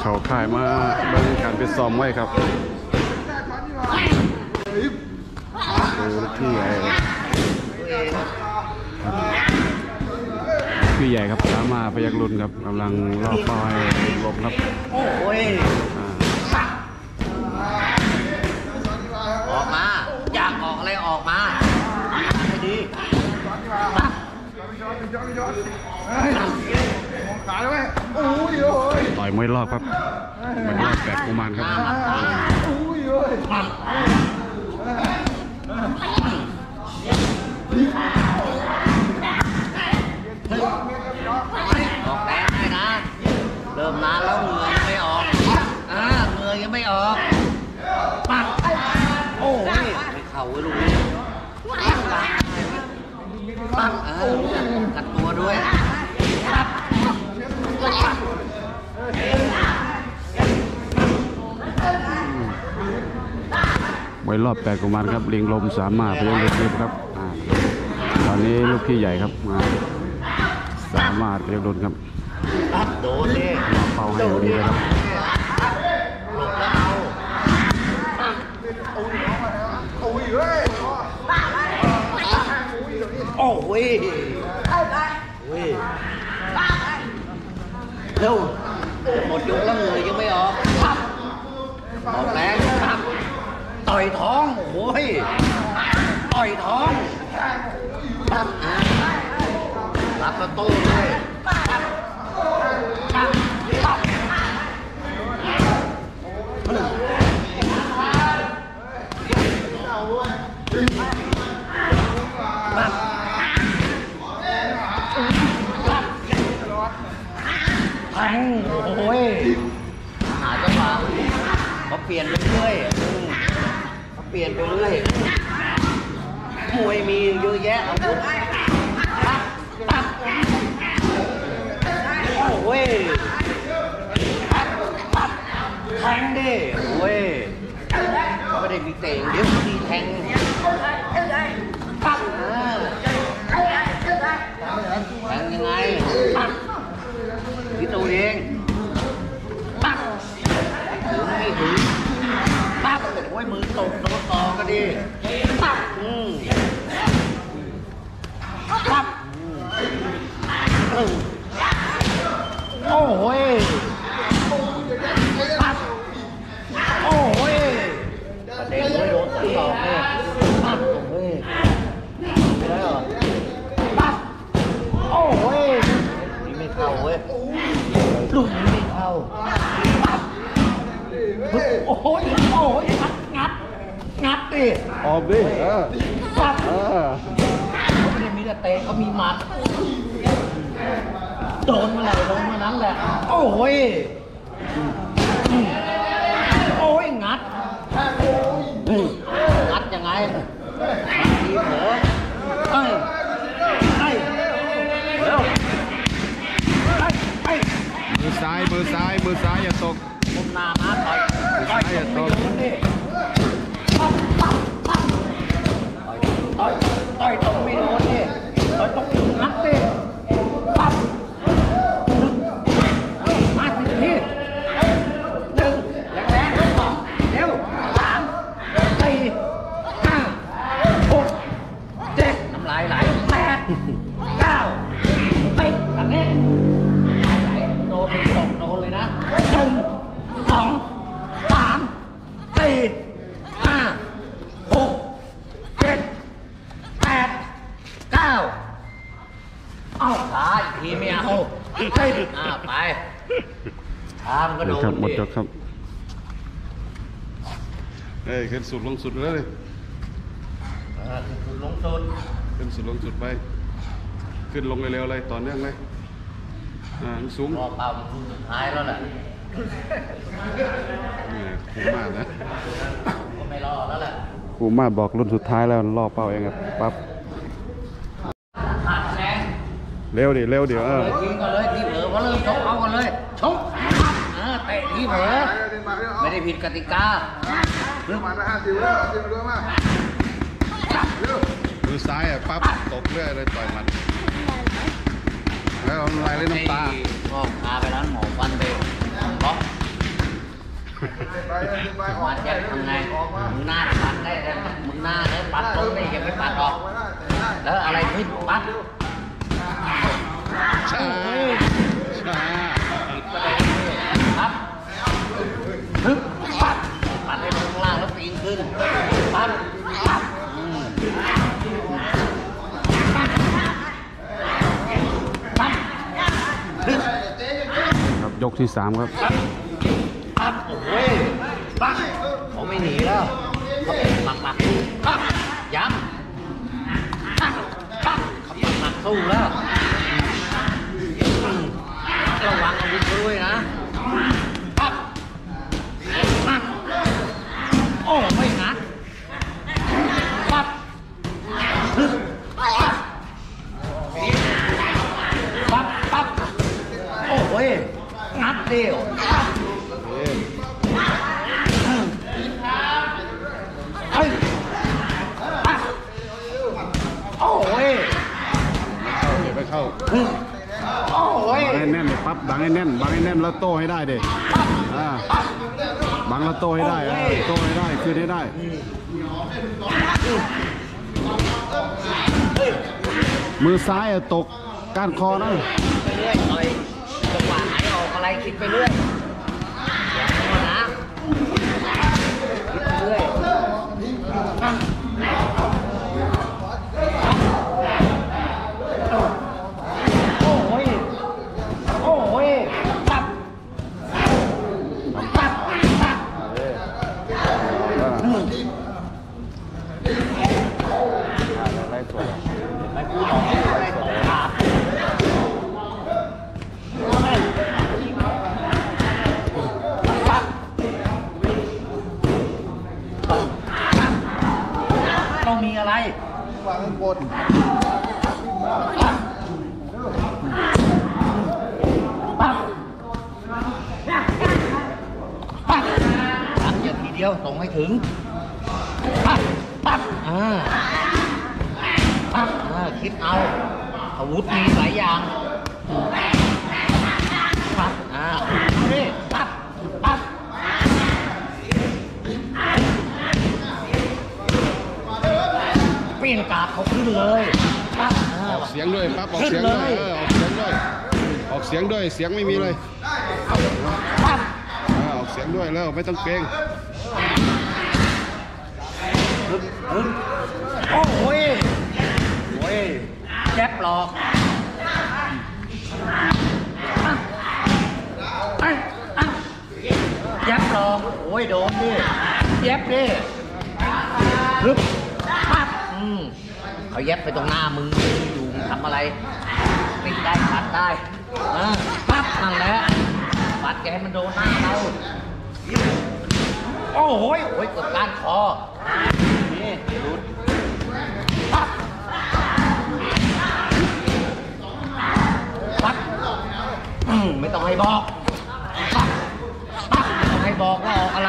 เขาข่ายมาเบิ่งการไปซ้อมไว้ครับพี่ใหญ่พี่ใหญ่ครับสามารถพยักรุ่นครับกำลังรอเป้าให้ลบครับโอ้ยออกมาอยากออกอะไรออกมาให้ดีต่อยมวยรอบครับมวยรอบ8 กุมารครับออกแรงให้นะเริ่มนานแล้วเหงื่อยังไม่ออกเหงื่อยังไม่ออกปังโอ้ยไม่เข่าไว้ลูกนี้ปังกัดตัวด้วยมวยรอบ8 กุมารครับลิงลมสามารถพยักรุ่นครับตอนนี้ลูกพี่ใหญ่ครับมาสามารถพยักรุ่นครับโดนดิเป้าให้ดีเลยครับหลบแล้วเอาโอ้ยเร็วหมดยกแล้วเลยยังไม่ออกออกแรงต่อยท้องโอ้ยต่อยท้องรับประตูด้วยแทงโอ้ยหาจังหวะเขาเปลี่ยนไปเรื่อยเขาเปลี่ยนไปเรื่อยมวยมีเยอะแยะอาวุธปั๊บโอ้ยแทงดิโอ้ยไม่ได้มีเตะเดี๋ยวมีแทงปั๊บแทงยังไงพี่ตัวเองปั๊บถึงไม่ถึงปั๊บโอ้ยมือตกโดนต่อก็ดีปั๊บปั๊บโอ้ยปั๊บโอ้ยประเด็นเลยโดนต่อเลยปั๊บโอ้ยแล้วปั๊บโอ้ยนี่ไม่เข้าเว้ยลูกนี้ไม่เข้าปั๊บโอ้ยงัดดิออกดิปั๊บเขาไม่ได้มีแต่เตะเขามีหมัดโดนเมื่อไหร่โดนเมื่อนั้นแหละโอ้ยงัดยังไงทีเผลอเร็วมือซ้ายอย่าตกมุมหน้ามาต่อยอย่าตกต่อยตรงไม่โดนดิต่อยตรงงัดดิปั๊บมาสิที1แรงๆ2เร็ว3 4 5 6 7น้ำลายไหล8 9ติดแบบนี้ไหลโดนตกโดนเลยนะ1 2 3 4 5 6 7 8 9เอาขาอีกทีไม่เอาไปทางก็โดนหมดจบครับขึ้นสุดลงสุดเลยขึ้นลงสุดขึ้นสุดลงสุดไปขึ้นลงเร็วๆเลยต่อเนื่องเลยสูงรอเปล่าคุณสุดท้ายแล้วแหละคูมานะก็ไม่รอแล้วแหละคูมาบอกรุ่นสุดท้ายแล้วรอเป้าเองครับปั๊บเร็วดิยิงกันเลยที่เผลอก็เริ่มชกเอากันเลยชกเตะที่เผลอไม่ได้ผิดกติกามือซ้ายปั๊บตกเรื่อยเลยต่อยมันแล้วอะไรเล่นน้ำตาก็พาไปร้านหมอฟันไปเพราะวัดจะทำไงมึงหน้าปัดได้มึงหน้าได้ปัดตรงนี้ยังไม่ปัดออกแล้วอะไรขึ้นปัดช้าช้าครับฮึบปัดปัดให้ลงข้างล่างแล้วปีนขึ้นปัดปัดปัดฮึบครับยกที่ 3 ครับปัดโอ้ยปัดเขาไม่หนีแล้วเขาปักปัดย้ำปัดปัดเขาปักสู้แล้วระวังอาวุธด้วยนะปัดปัดโอ้ไม่งัดปัดฮึบปัดปัดปัดโอ้ยงัดเดียวเฮ้ยปัดโอ้ยเดี๋ยวไปเข้าโอ้ยบังให้แน่นเลยปั๊บบังให้แน่นบังให้แน่นแล้วโต้ให้ได้เด็บังแล้วโต้ให้ได้โต้ให้ได้คืนให้ได้มือซ้ายตกก้านคอนะไปเรื่อยต่อยจังหวะไหนออกอะไรคิดไปเรื่อยอย่าโง่นะคิดไปเรื่อยโอ้ยโอ้ยปับปับปับไล่สวยไปพูดออกไปขาดปับต้องมีอะไรวางข้างบนปับปับทำอย่างทีเดียวส่งให้ถึงปับปับปับคิดเอาอาวุธมีหลายอย่างปับนี่ปับปับเปลี่ยนกาดเขาขึ้นเลยปับออกเสียงด้วยปั๊บออกเสียงด้วยออกเสียงด้วยออกเสียงด้วยเสียงไม่มีเลยปับออกเสียงด้วยแล้วไม่ต้องเกรงโอ้ยแจ็บหลอกแจ็บหลอกโอ้ยโดนดิแจ็บดิฮึบปั๊บเขาแย็บไปตรงหน้ามึงอยู่ทำอะไรปิดได้ปัดได้ปั๊บนั่นแหละปัดแกให้มันโดนหน้าเราโอ้ยกดการคอนี่รุดปั๊บปั๊บไม่ต้องให้บอกปั๊บปั๊บไม่ต้องให้บอกว่าออกอะไร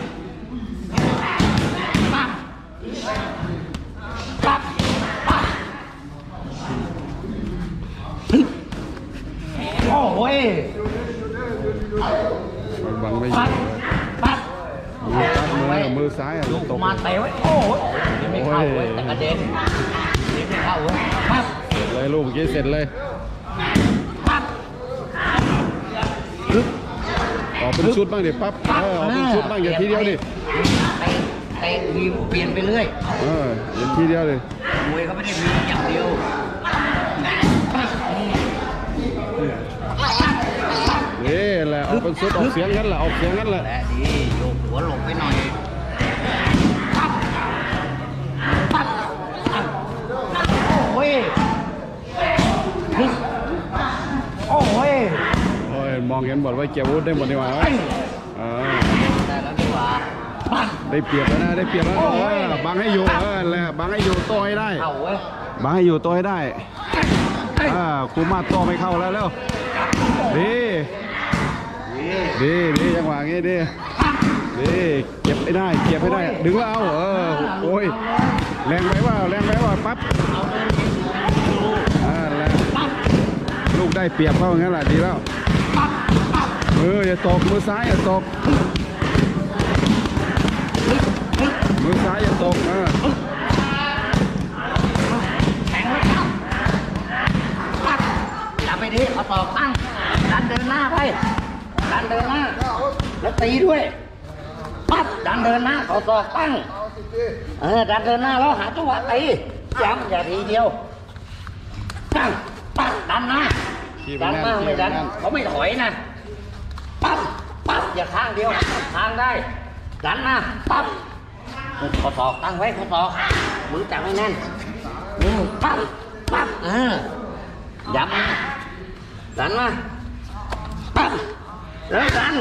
ปั๊บปั๊บปั๊บโอ้ยบังไม่อปั๊ยู่บปั๊บมือซ้ายลูกตกมาเตะไว้โอ้ยไม่เข้าเว้ยแต่กระเด็นไม่เข้าเว้ยปั๊บเลยลูกเมื่อกี้เสร็จเลยปั๊บออกเป็นชุดบ้างดิปั๊บออกเป็นชุดบ้างอย่าทีเดียวดิเตะทีมเปลี่ยนไปเรื่อยอย่าทีเดียวดิมวยก็ไม่ได้มีอย่างเดียวนี่แหละออกเป็นชุดออกเสียงงั้นแหละออกเสียงงั้นแหละและดีโยกหัวหลบไปหน่อยปั๊บปั๊บโอ้ยโอ้ยโอ้ยมองเห็นหมดว่าเก็บอาวุธได้หมดดีกว่าได้ได้แล้วดีกว่าปั๊บเปรียบแล้วนะได้เปรียบแล้วบังให้อยู่แหละบังให้อยู่โต้ให้ได้เข้าเว้ยบังให้อยู่โต้ให้ได้ครูมาโต้ไม่เข้าแล้วเร็วดีจังหวะงี้ดีเก็บให้ได้ดึงแล้วเอาโอ้ยแรงไปว่าปั๊บแรงลูกได้เปรียบเข้าอย่างนั้นแหละดีแล้วอย่าตกมือซ้ายอย่าตกมือซ้ายอย่าตกแข็งไว้ครับปัดจับไปดิเอาศอกตั้งดันเดินหน้าไปดันเดินหน้าแล้วตีด้วยปัดดันเดินหน้าเอาศอกตั้งดันเดินหน้าแล้วหาจังหวะตีย้ำอย่าทีเดียวตั้งปัดดันหน้าดันมากไม่ดันเขาไม่ถอยนะปั๊บปั๊บอย่าข้างเดียวข้างได้ดันมาปั๊บข้อศอกตั้งไว้ข้อศอกมือจับให้แน่นปั๊บปั๊บย้ำดันมาปั๊บแล้วดัน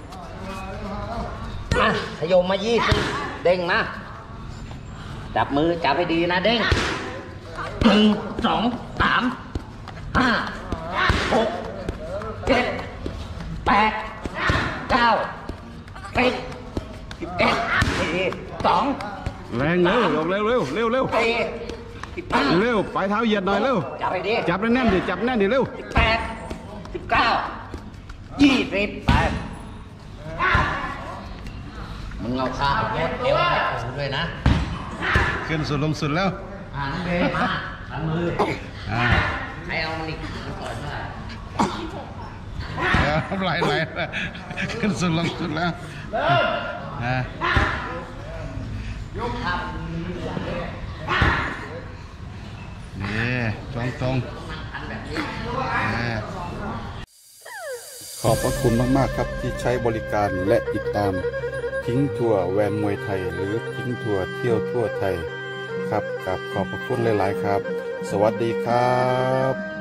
มาขยมมา20เด้งมาจับมือจับให้ดีนะเด้ง1 2 3 5 6 7 8 9 10 11 12 แรงเร็วลงเร็วเร็วเร็วเร็ว 15 เร็วปลายเท้าเหยียดหน่อยเร็วจับไปดิจับแน่นๆดิจับแน่นดิเร็ว 18 19 20ไปมึงเอาขาเอารถเอวให้กูด้วยนะขึ้นสุดลงสุดแล้วน้องเบมาทันมือใครเอามันอีกมันต่อยเท่าไหร่ไหลขึ้นสุดลงสุดแล้วนี่ตรงขอบพระคุณมากๆครับที่ใช้บริการและติดตามทิ้งทัวร์แวนมวยไทยหรือทิ้งทัวร์เที่ยวทั่วไทยครับกับขอบพระคุณหลายๆครับสวัสดีครับ